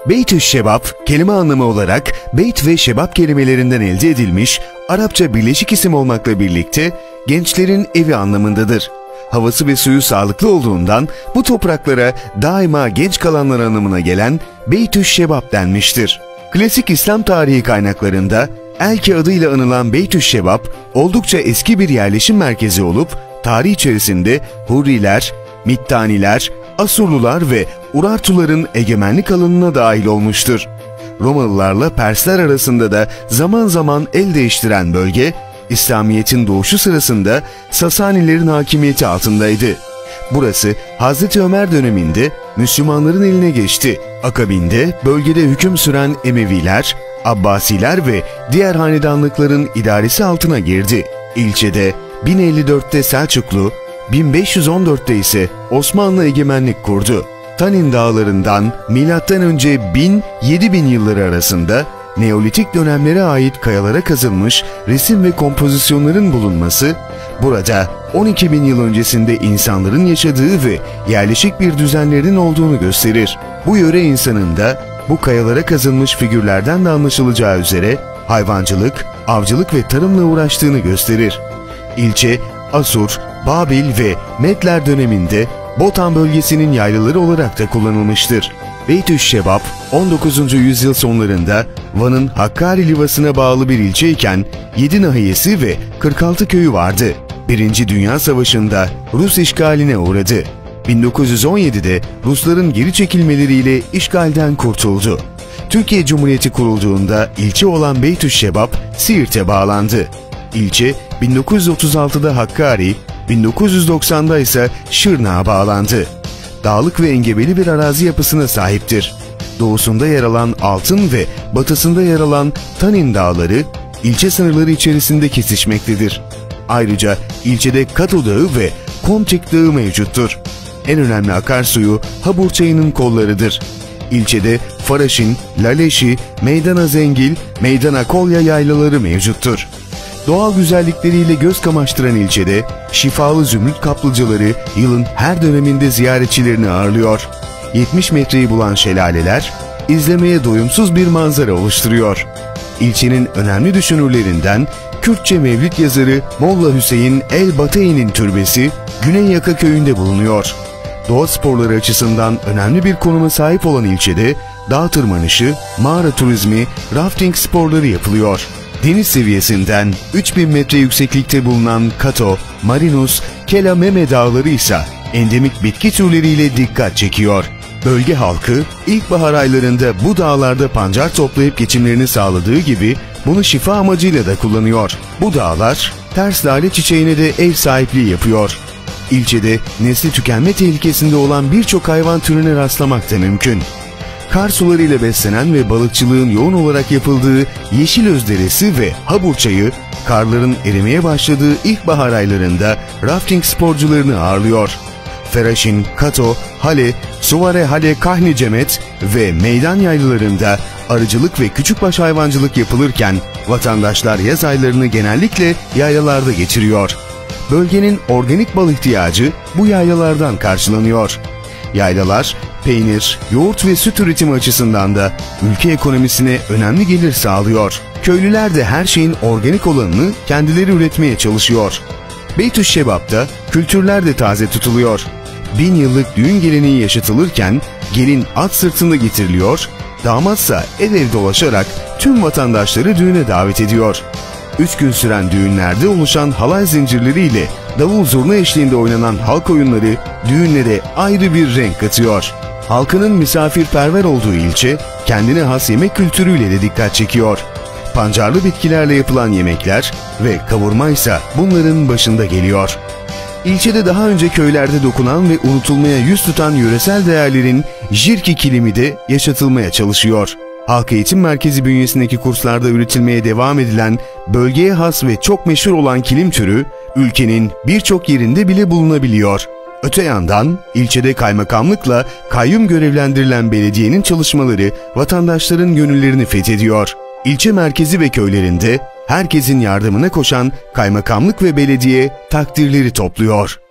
Beytüşşebap, kelime anlamı olarak beyt ve şebap kelimelerinden elde edilmiş, Arapça birleşik isim olmakla birlikte gençlerin evi anlamındadır. Havası ve suyu sağlıklı olduğundan bu topraklara daima genç kalanlar anlamına gelen Beytüşşebap denmiştir. Klasik İslam tarihi kaynaklarında Elki adıyla anılan Beytüşşebap oldukça eski bir yerleşim merkezi olup tarih içerisinde Hurriler, Mittaniler, Asurlular ve Urartuların egemenlik alanına dahil olmuştur. Romalılarla Persler arasında da zaman zaman el değiştiren bölge, İslamiyet'in doğuşu sırasında Sasanilerin hakimiyeti altındaydı. Burası Hazreti Ömer döneminde Müslümanların eline geçti. Akabinde bölgede hüküm süren Emeviler, Abbasiler ve diğer hanedanlıkların idaresi altına girdi. İlçede 1054'te Selçuklu, 1514'te ise Osmanlı egemenlik kurdu. Tanin dağlarından M.Ö. 1000-7000 yılları arasında Neolitik dönemlere ait kayalara kazılmış resim ve kompozisyonların bulunması, burada 12.000 yıl öncesinde insanların yaşadığı ve yerleşik bir düzenlerinin olduğunu gösterir. Bu yöre insanın da bu kayalara kazılmış figürlerden de anlaşılacağı üzere hayvancılık, avcılık ve tarımla uğraştığını gösterir. İlçe, Asur, Babil ve Medler döneminde Botan bölgesinin yaylaları olarak da kullanılmıştır. Beytüşşebap, 19. yüzyıl sonlarında Van'ın Hakkari Livası'na bağlı bir ilçeyken 7 nahiyesi ve 46 köyü vardı. 1. Dünya Savaşı'nda Rus işgaline uğradı. 1917'de Rusların geri çekilmeleriyle işgalden kurtuldu. Türkiye Cumhuriyeti kurulduğunda ilçe olan Beytüşşebap, Siirt'e bağlandı. İlçe 1936'da Hakkari, 1990'da ise Şırnak'a bağlandı. Dağlık ve engebeli bir arazi yapısına sahiptir. Doğusunda yer alan Altın ve batısında yer alan Tanin Dağları, ilçe sınırları içerisinde kesişmektedir. Ayrıca ilçede Kato Dağı ve Komçek Dağı mevcuttur. En önemli akarsuyu Habur Çayı'nın kollarıdır. İlçede Faraşin, Laleşi, Meydana Zengil, Meydana Kolya yaylaları mevcuttur. Doğal güzellikleriyle göz kamaştıran ilçede şifalı zümrüt kaplıcaları yılın her döneminde ziyaretçilerini ağırlıyor. 70 metreyi bulan şelaleler izlemeye doyumsuz bir manzara oluşturuyor. İlçenin önemli düşünürlerinden Kürtçe mevlid yazarı Molla Hüseyin el-Batey'nin türbesi Güney Yaka köyünde bulunuyor. Doğa sporları açısından önemli bir konuma sahip olan ilçede dağ tırmanışı, mağara turizmi, rafting sporları yapılıyor. Deniz seviyesinden 3000 metre yükseklikte bulunan Kato, Marinus, Kela Meme dağları ise endemik bitki türleriyle dikkat çekiyor. Bölge halkı ilkbahar aylarında bu dağlarda pancar toplayıp geçimlerini sağladığı gibi bunu şifa amacıyla da kullanıyor. Bu dağlar ters lale çiçeğine de ev sahipliği yapıyor. İlçede nesli tükenme tehlikesinde olan birçok hayvan türüne rastlamak da mümkün. Kar sularıyla beslenen ve balıkçılığın yoğun olarak yapıldığı Yeşilöz Deresi ve Habur Çayı, karların erimeye başladığı ilkbahar aylarında rafting sporcularını ağırlıyor. Feraşin, Kato, Hale, Suvare Hale Kahni Cemet ve meydan yaylalarında arıcılık ve küçükbaş hayvancılık yapılırken vatandaşlar yaz aylarını genellikle yaylalarda geçiriyor. Bölgenin organik bal ihtiyacı bu yaylalardan karşılanıyor. Yaylalar, peynir, yoğurt ve süt üretimi açısından da ülke ekonomisine önemli gelir sağlıyor. Köylüler de her şeyin organik olanını kendileri üretmeye çalışıyor. Beytüşşebap'ta kültürler de taze tutuluyor. 1000 yıllık düğün geleneği yaşatılırken gelin at sırtında getiriliyor, damatsa ev ev dolaşarak tüm vatandaşları düğüne davet ediyor. 3 gün süren düğünlerde oluşan halay zincirleriyle davul zurna eşliğinde oynanan halk oyunları düğünlere ayrı bir renk katıyor. Halkının misafirperver olduğu ilçe kendine has yemek kültürüyle de dikkat çekiyor. Pancarlı bitkilerle yapılan yemekler ve kavurma ise bunların başında geliyor. İlçede daha önce köylerde dokunan ve unutulmaya yüz tutan yöresel değerlerin Jirki kilimi de yaşatılmaya çalışıyor. Halk Eğitim Merkezi bünyesindeki kurslarda üretilmeye devam edilen bölgeye has ve çok meşhur olan kilim türü ülkenin birçok yerinde bile bulunabiliyor. Öte yandan ilçede kaymakamlıkla kayyum görevlendirilen belediyenin çalışmaları vatandaşların gönüllerini fethediyor. İlçe merkezi ve köylerinde herkesin yardımına koşan kaymakamlık ve belediye takdirleri topluyor.